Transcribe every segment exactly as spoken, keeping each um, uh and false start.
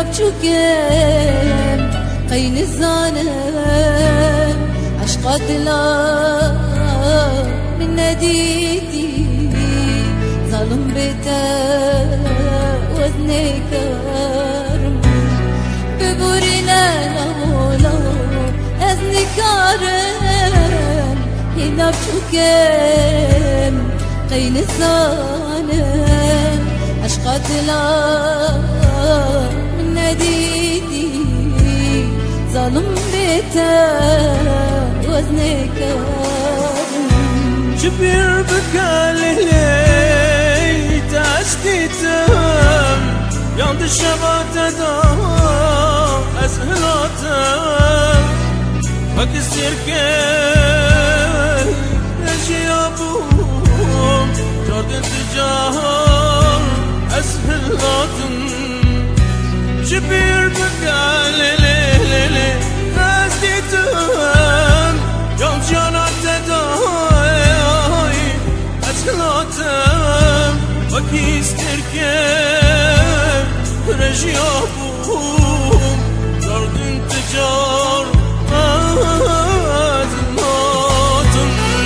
بچوكم قين الزانم عشقات لا من نديتي ظالم بيتا وزني كرم ببورينا لو أزني كارم هنا بچوكم قين الزانم عشقات لا من نديتي ظالم بيتا وزني كرم جبير بكالي تشتيتم ياند الشبات دام أسهلاتم فكسر كل أجيابهم جرد انتجاهم أسهلاتم جبير بكالي تشتيتم ياند جانات دام أسهلاتم وكيستر كم رجيابهم دارد انتجار أزماتهم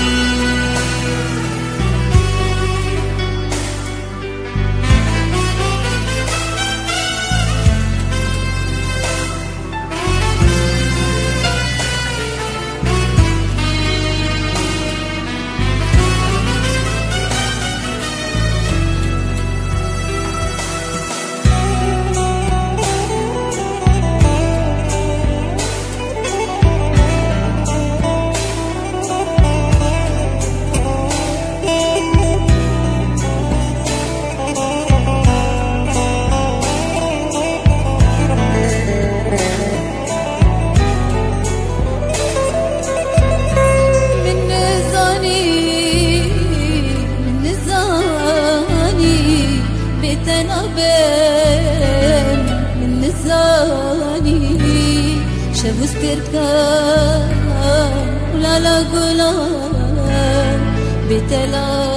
بين من الزاني شافوس تركان ولا لا قلان بتلا